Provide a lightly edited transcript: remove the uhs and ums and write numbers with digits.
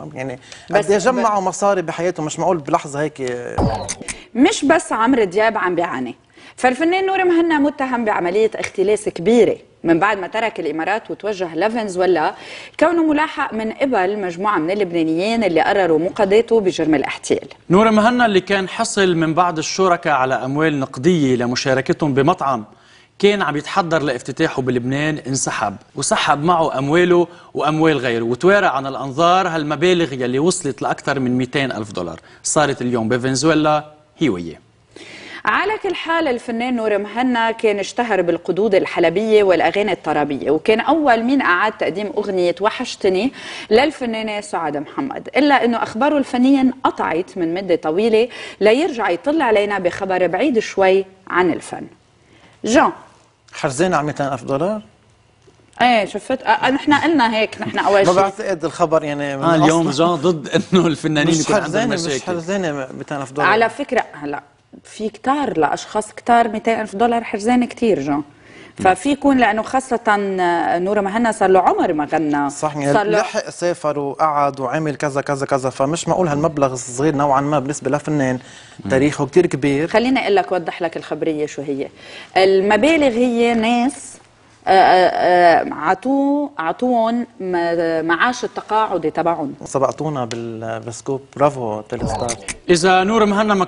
يعني بس قد ايه جمعوا مصاري بحياتهم، مش معقول بلحظه هيك. مش بس عمرو دياب عم بيعاني، فالفنان نور مهنا متهم بعملية اختلاس كبيرة من بعد ما ترك الإمارات وتوجه لفنزويلا، كونه ملاحق من قبل مجموعة من اللبنانيين اللي قرروا مقاضاته بجرم الاحتيال. نور مهنا اللي كان حصل من بعض الشركاء على أموال نقدية لمشاركتهم بمطعم كان عم يتحضر لافتتاحه بلبنان انسحب وسحب معه أمواله وأموال غيره، وتوارى عن الأنظار هالمبالغ يلي وصلت لأكثر من 200 ألف دولار صارت اليوم بفنزويلا هي وياه. على كل حال الفنان نور مهنا كان اشتهر بالقدود الحلبية والأغاني الطربية، وكان أول مين أعاد تقديم أغنية وحشتني للفنانة سعاد محمد، إلا أنه أخباره الفنية انقطعت من مدة طويلة ليرجع يطلع علينا بخبر بعيد شوي عن الفن. جان حرزانة على 200 ألف دولار؟ ايه شفت، نحن قلنا هيك، نحن اول شيء ما بعتقد الخبر يعني من اليوم جان ضد انه الفنانين يكون عندهم مشاكل. مش حرزانة 200 ألف دولار. على فكرة هلا في كتار لاشخاص كتار 200 ألف دولار حرزانة كتير جان، ففي يكون لانه خاصة نور مهنا صار له عمر ما غنى، صح يعني لحق سافر وقعد وعمل كذا كذا كذا، فمش معقول هالمبلغ الصغير نوعا ما بالنسبة لفنان تاريخه كتير كبير. خليني اقول لك وضح لك الخبرية شو هي. المبالغ هي ناس عطوهم معاش التقاعدي تبعهم. سبقتونا بالسكوب، برافو تيلي ستار. اذا نور مهنا